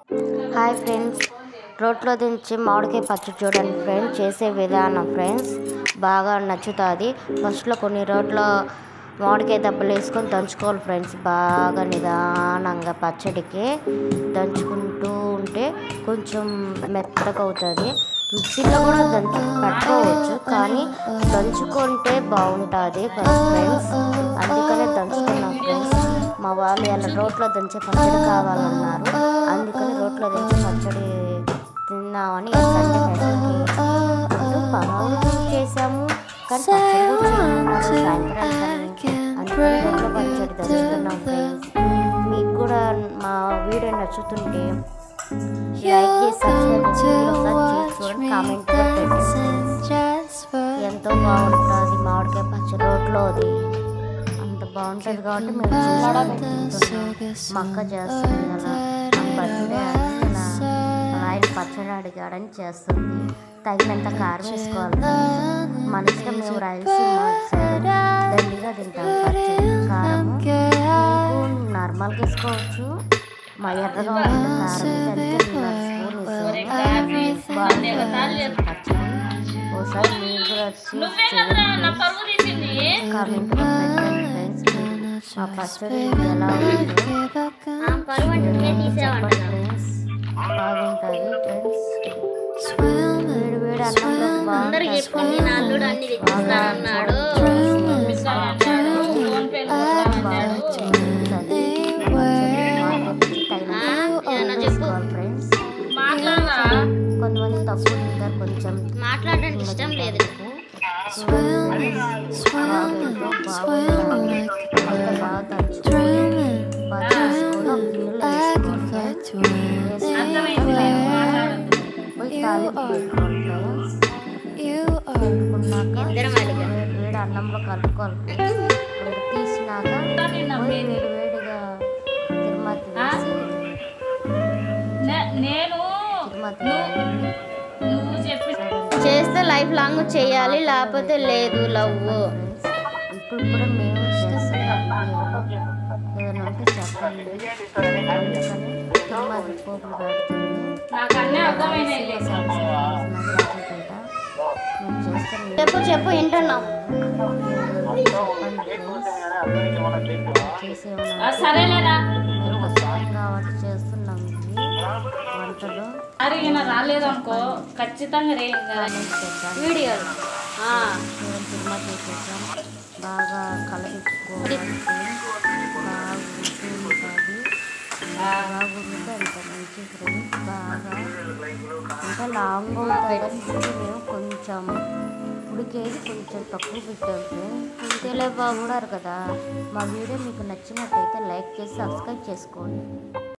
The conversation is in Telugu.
హాయ్ ఫ్రెండ్స్, రోట్లో దించి మామిడికాయ పచ్చడి చూడండి ఫ్రెండ్స్. చేసే విధానం ఫ్రెండ్స్ బాగా నచ్చుతుంది. ఫస్ట్లో కొన్ని రోట్లో మామిడికాయ దెబ్బలు వేసుకొని దంచుకోవాలి ఫ్రెండ్స్. బాగా నిదానంగా పచ్చడికి దంచుకుంటూ ఉంటే కొంచెం మెత్తగా అవుతుంది. మిక్సీలో కూడా పట్టుకోవచ్చు, కానీ దంచుకుంటే బాగుంటుంది ఫ్రెండ్స్. అందుకనే దంచుకున్నాం ఫ్రెండ్స్. మా వాళ్ళు ఇలా రోట్లో దంచే పచ్చడి కావాలన్నారు, అందుకని రోట్లో దంచే పచ్చడి తిన్నామని సండే ఫెస్ట్కి చేసాము. కానీ సాయంత్రం అందుకని రోట్లో పచ్చడి దంచుకున్నాం ఫ్రెండ్స్. మీకు కూడా మా వీడియో నచ్చుతుంటే లైక్ చేసి సబ్స్క్రైబ్ చేసి కామెంట్ పెట్టండి. ఎంతో బాగుంటుంది మామిడికాయ పచ్చడి రోట్లోది. బాగుంటుంది కాబట్టి మేము మా అక్క చేస్తుంది అలా పచ్చడి ఆయన పచ్చడి అడిగాడని చేస్తుంది. తగినంత కారం వేసుకోవాలి. మన ఇష్టం, మేము రాయలసీమ దండిగా తింటాం పచ్చడి. కారం నార్మల్గా వేసుకోవచ్చు, మా ఎర్రగా ఉంటుంది కారం పచ్చడి. ఒకసారి మీరు కూడా వచ్చి కామెంట్ పెట్టండి ఫ్రెండ్స్. ఆ పచ్చడి ఎలా ఉంది బాగుంటుంది ఫ్రెండ్స్. వేడి వేడి అన్నంలో ఫ్రెండ్స్. కొంతమంది తక్కువ తింటారు, కొంచెం మాట్లాడడానికి ఇష్టం లేదు. వేడి అన్నంలో కలుపుకోవాలి. తీసినాక వేడిగా తిరుమతి చేస్తే లైఫ్ లాంగ్ చేయాలి, లేకపోతే లేదు లవ్. ఇప్పుడు మేము ఏదైనా ఉంటే చెప్పండి. తిరుమతి పోపులు పెడుతుంది. చెప్పు వింటున్నాం. కాబట్టి చేస్తున్నాం వంటలు. రాలేదు అనుకో ఖచ్చితంగా వీడియోలు తిరుమతి చేసాం. బాగా కలగించుకోవాలి. బాగా ఉంటుంది. బాగా ఉడితే అంత మంచి ఫ్రెండ్స్. బాగా అంటే లాంగ్ అవుతుంది. మేము కొంచెం ఉడికేది కొంచెం తక్కువ పెట్టాం ఫ్రెండ్స్. తెలియబాగున్నారు కదా. మా వీడియో మీకు నచ్చినట్టయితే లైక్ చేసి సబ్స్క్రైబ్ చేసుకోండి.